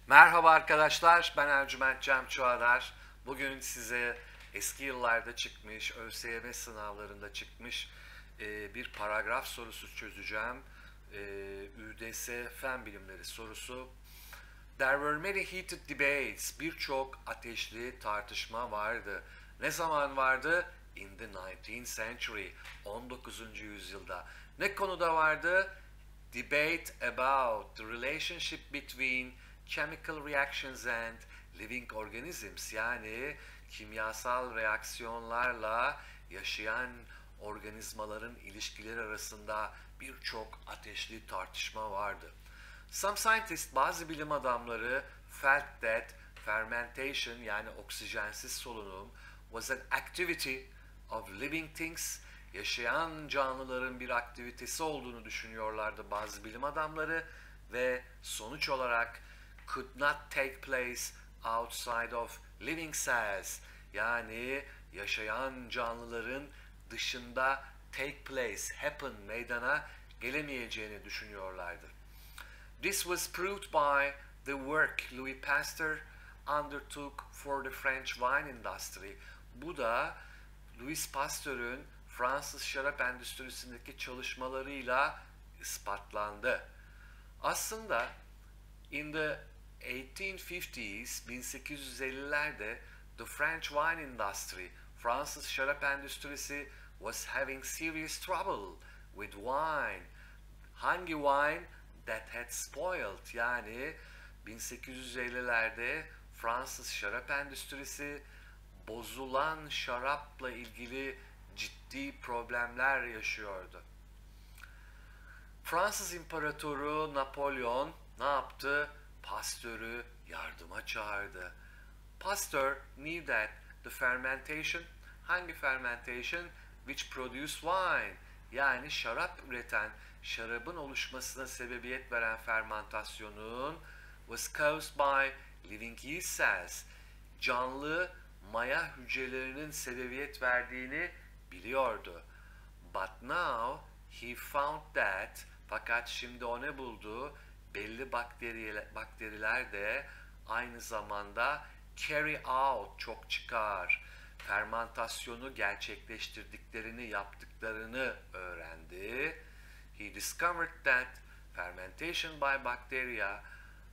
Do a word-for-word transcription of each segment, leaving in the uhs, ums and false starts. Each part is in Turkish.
Merhaba arkadaşlar, ben Ercüment Cem Çuadar. Bugün size eski yıllarda çıkmış, ÖSYM sınavlarında çıkmış e, bir paragraf sorusu çözeceğim. E, Ü D S Fen Bilimleri sorusu. There were many heated debates. Birçok ateşli tartışma vardı. Ne zaman vardı? In the nineteenth century. on dokuzuncu yüzyılda. Ne konuda vardı? Debate about the relationship between chemical reactions and living organisms, yani kimyasal reaksiyonlarla yaşayan organizmaların ilişkileri arasında birçok ateşli tartışma vardı. Some scientists, bazı bilim adamları, felt that fermentation, yani oksijensiz solunum, was an activity of living things, yaşayan canlıların bir aktivitesi olduğunu düşünüyorlardı bazı bilim adamları ve sonuç olarak could not take place outside of living cells, yani yaşayan canlıların dışında take place, happen, meydana gelemeyeceğini düşünüyorlardı. This was proved by the work Louis Pasteur undertook for the French wine industry. Bu da Louis Pasteur'ün Fransız şarap endüstrisindeki çalışmalarıyla ispatlandı. Aslında in the eighteen fifties, bin sekiz yüz ellilerde the French wine industry, Fransız şarap endüstrisi was having serious trouble with wine. Hangi wine? That had spoiled, yani bin sekiz yüz ellilerde Fransız şarap endüstrisi bozulan şarapla ilgili ciddi problemler yaşıyordu. Fransız İmparatoru Napolyon ne yaptı? Pasteur'ü yardıma çağırdı. Pasteur knew that the fermentation, hangi fermentation? Which produced wine, yani şarap üreten, şarabın oluşmasına sebebiyet veren fermentasyonun was caused by living yeast cells, canlı maya hücrelerinin sebebiyet verdiğini biliyordu. But now he found that, fakat şimdi o ne buldu? Belli bakteriler, bakteriler de aynı zamanda carry out, çok çıkar, fermentasyonu gerçekleştirdiklerini, yaptıklarını öğrendi. He discovered that fermentation by bacteria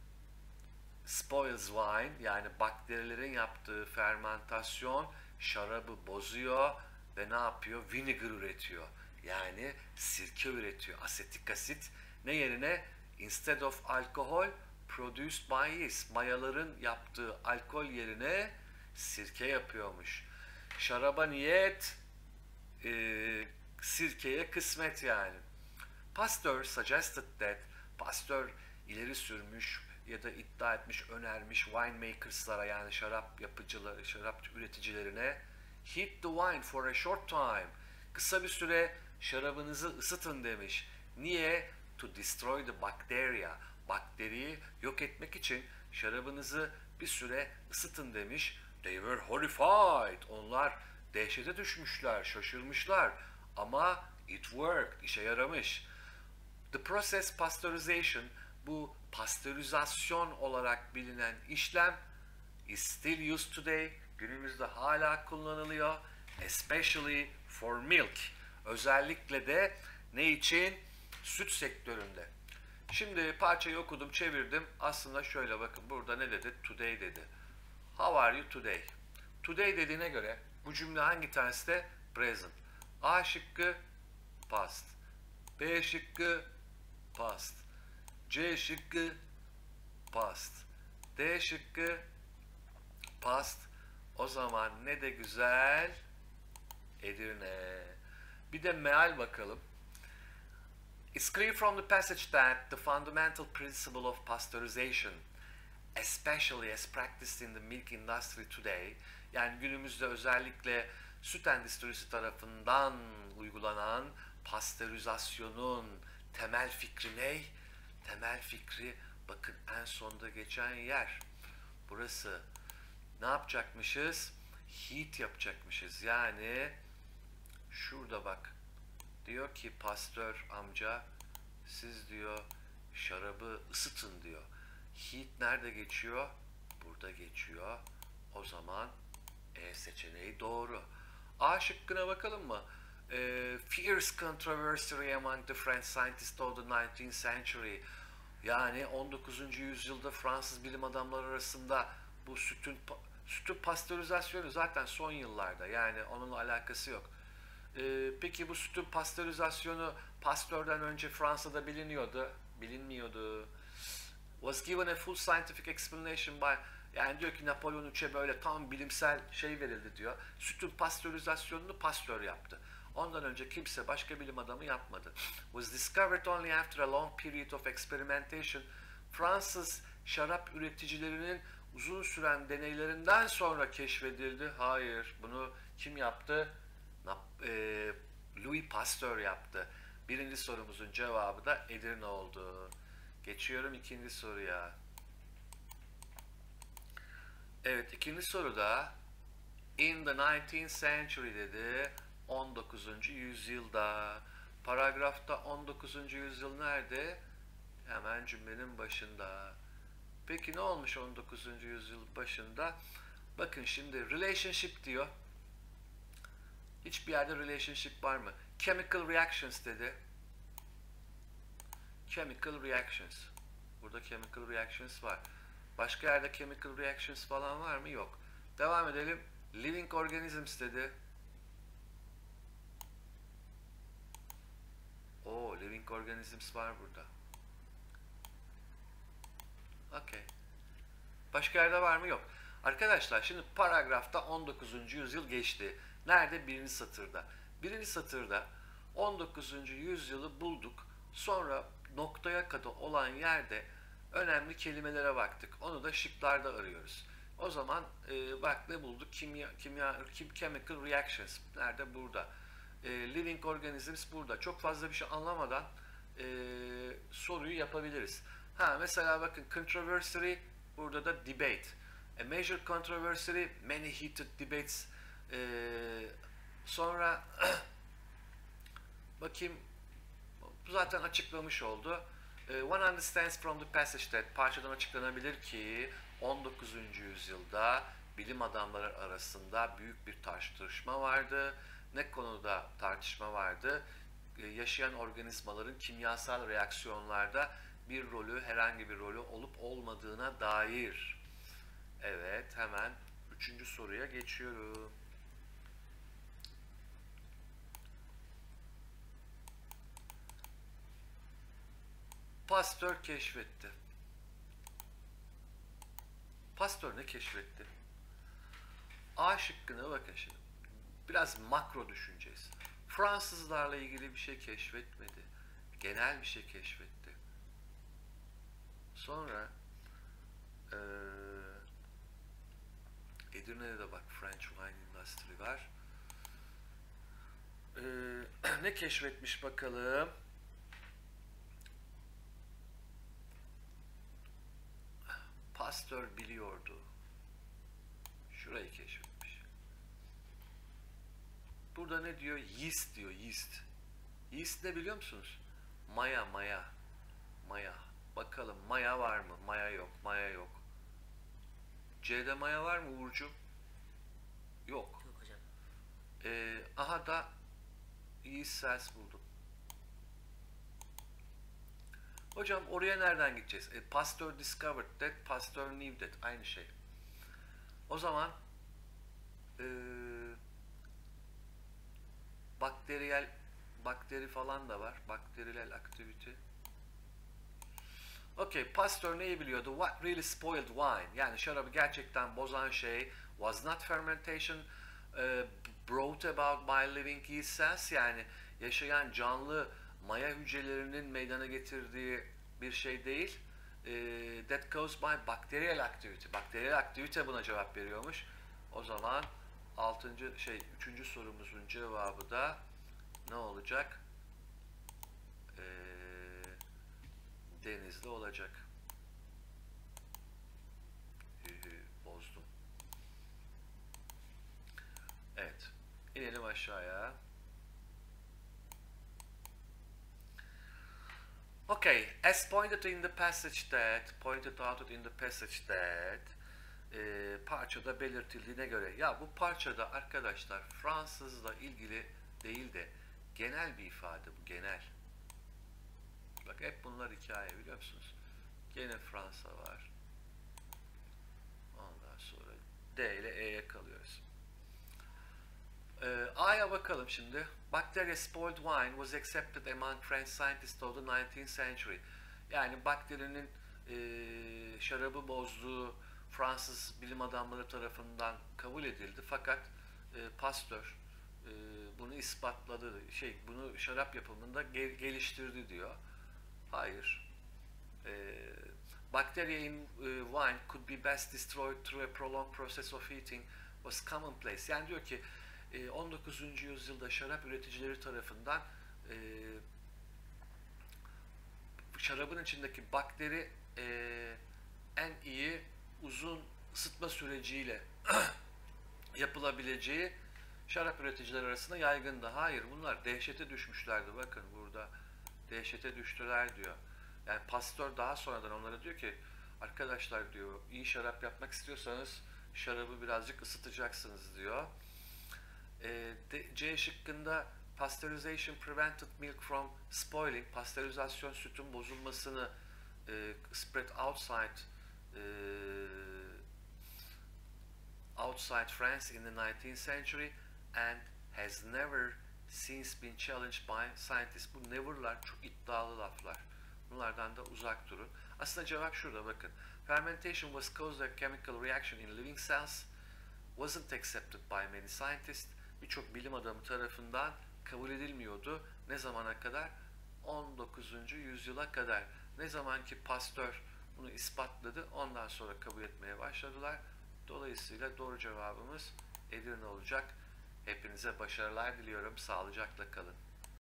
spoils wine, yani bakterilerin yaptığı fermentasyon şarabı bozuyor ve ne yapıyor? Vinegar üretiyor. Yani sirke üretiyor. Asetik asit ne yerine? Instead of alcohol produced by yeast. Mayaların yaptığı alkol yerine sirke yapıyormuş. Şaraba niyet, e, sirkeye kısmet yani. Pasteur suggested that, Pasteur ileri sürmüş ya da iddia etmiş, önermiş winemakers'lara, yani şarap yapıcıları, şarap üreticilerine, heat the wine for a short time, kısa bir süre şarabınızı ısıtın demiş. Niye? To destroy the bacteria, bakteriyi yok etmek için şarabınızı bir süre ısıtın demiş. They were horrified, onlar dehşete düşmüşler, şaşırmışlar, ama it worked, işe yaramış. The process pasteurization, bu pastörizasyon olarak bilinen işlem is still used today, günümüzde hala kullanılıyor, especially for milk, özellikle de ne için? Süt sektöründe. Şimdi parçayı okudum, çevirdim. Aslında şöyle bakın, burada ne dedi? Today dedi. How are you today? Today dediğine göre bu cümle hangi tenste? Present. A şıkkı past, B şıkkı past, C şıkkı past, D şıkkı past. O zaman ne de güzel, Edirne. Bir de meal bakalım. It's clear from the passage that the fundamental principle of pasteurization, especially as practiced in the milk industry today, yani günümüzde özellikle süt endüstrisi tarafından uygulanan pastörizasyonun temel fikri ne? Temel fikri, bakın en sonda geçen yer. Burası. Ne yapacakmışız? Heat yapacakmışız. Yani şurada bak. Diyor ki Pasteur amca, siz diyor şarabı ısıtın diyor. Heat nerede geçiyor? Burada geçiyor. O zaman E seçeneği doğru. A şıkkına bakalım mı? Ee, fierce controversy among the French scientists of the nineteenth century. Yani on dokuzuncu yüzyılda Fransız bilim adamları arasında bu sütün sütün pastörizasyonu zaten son yıllarda, yani onunla alakası yok. Ee, peki bu sütün pastörizasyonu Pasteur'den önce Fransa'da biliniyordu, bilinmiyordu. Was given a full scientific explanation by, yani diyor ki Napolyon üçe böyle tam bilimsel şey verildi diyor. Sütün pastörizasyonunu Pasteur yaptı. Ondan önce kimse, başka bilim adamı yapmadı. Was discovered only after a long period of experimentation. Fransız şarap üreticilerinin uzun süren deneylerinden sonra keşfedildi. Hayır, bunu kim yaptı? E, Louis Pasteur yaptı. Birinci sorumuzun cevabı da Edirne oldu. Geçiyorum ikinci soruya. Evet, ikinci soruda in the nineteenth century dedi. on dokuzuncu yüzyılda. Paragrafta on dokuzuncu yüzyıl nerede? Hemen cümlenin başında. Peki ne olmuş on dokuzuncu yüzyıl başında? Bakın şimdi relationship diyor. Hiçbir yerde relationship var mı? Chemical reactions dedi. Chemical reactions. Burada chemical reactions var. Başka yerde chemical reactions falan var mı? Yok. Devam edelim. Living organisms dedi. Oo, living organisms var burada. Okay. Başka yerde var mı? Yok. Arkadaşlar şimdi paragrafta on dokuzuncu yüzyıl geçti. Nerede? Birinci satırda. Birinci satırda on dokuzuncu yüzyılı bulduk. Sonra noktaya kadar olan yerde önemli kelimelere baktık. Onu da şıklarda arıyoruz. O zaman e, bak ne bulduk? Kimya, kimya, chemical reactions. Nerede? Burada. E, living organisms burada. Çok fazla bir şey anlamadan e, soruyu yapabiliriz. Ha mesela bakın controversy, burada da debate. A major controversy, many heated debates. E, sonra bakayım, bu zaten açıklamış oldu. One understands from the passage that, parçadan açıklanabilir ki on dokuzuncu yüzyılda bilim adamları arasında büyük bir tartışma vardı. Ne konuda tartışma vardı? Yaşayan organizmaların kimyasal reaksiyonlarda bir rolü, herhangi bir rolü olup olmadığına dair. Evet, hemen üçüncü soruya geçiyorum. Pasteur keşfetti. Pasteur ne keşfetti? A şıkkına bakın şimdi. Biraz makro düşüneceğiz. Fransızlarla ilgili bir şey keşfetmedi. Genel bir şey keşfetti. Sonra ee, Edirne'de de bak French Wine Industry var. Ee, ne keşfetmiş bakalım? Pasteur biliyordu. Şurayı keşfetmiş. Burada ne diyor? Yeast diyor, yeast. Yeast ne biliyor musunuz? Maya, maya. Maya. Bakalım maya var mı? Maya yok, maya yok. C'de maya var mı Uğurcuğum? Yok. Yok hocam. Ee, aha da yeast cells buldum. Hocam oraya nereden gideceğiz? E, Pasteur discovered that, Pasteur knew that. Aynı şey. O zaman e, bakteriyel bakteri falan da var. Bakteriyel aktivite. Okay, Pasteur neyi biliyordu? What really spoiled wine? Yani şarabı gerçekten bozan şey was not fermentation uh, brought about by living yeast cells, yani yaşayan canlı maya hücrelerinin meydana getirdiği bir şey değil. Uh, that caused by bacterial activity. Bakteriyel aktivite buna cevap veriyormuş. O zaman altıncı şey üçüncü sorumuzun cevabı da ne olacak? Ee, Denizli olacak. Bozdum. Evet. İnelim aşağıya. Okay, as pointed in the passage that, pointed out in the passage that, e, parçada belirtildiğine göre, ya bu parçada arkadaşlar Fransızla ilgili değil de genel bir ifade bu, genel. Bak hep bunlar hikaye, biliyor musunuz? Gene Fransa var. Ondan sonra D ile E'ye kalıyoruz. Ee, A'ya bakalım şimdi. Bacteria spoiled wine was accepted among French scientists of the nineteenth century. Yani bakterinin e, şarabı bozduğu Fransız bilim adamları tarafından kabul edildi. Fakat e, Pasteur e, bunu ispatladı. Şey, bunu şarap yapımında gel geliştirdi diyor. Hayır. E, Bacteria in uh, wine could be best destroyed through a prolonged process of heating was commonplace. Yani diyor ki on dokuzuncu yüzyılda şarap üreticileri tarafından e, şarabın içindeki bakteri e, en iyi uzun ısıtma süreciyle yapılabileceği şarap üreticileri arasında yaygındı. Hayır, bunlar dehşete düşmüşlerdi. Bakın burada dehşete düştüler diyor. Yani Pasteur daha sonradan onlara diyor ki arkadaşlar diyor, iyi şarap yapmak istiyorsanız şarabı birazcık ısıtacaksınız diyor. E, C şıkkında pasteurization prevented milk from spoiling. Pastörizasyon sütün bozulmasını e, spread outside e, outside France in the nineteenth century and has never since been challenged by scientists. Bu never'lar çok iddialı laflar. Bunlardan da uzak durun. Aslında cevap şurada, bakın. Fermentation was caused by a chemical reaction in living cells. Wasn't accepted by many scientists. Birçok bilim adamı tarafından kabul edilmiyordu. Ne zamana kadar? on dokuzuncu yüzyıla kadar. Ne zaman ki Pasteur bunu ispatladı, ondan sonra kabul etmeye başladılar. Dolayısıyla doğru cevabımız Edirne olacak. Hepinize başarılar diliyorum. Sağlıcakla kalın.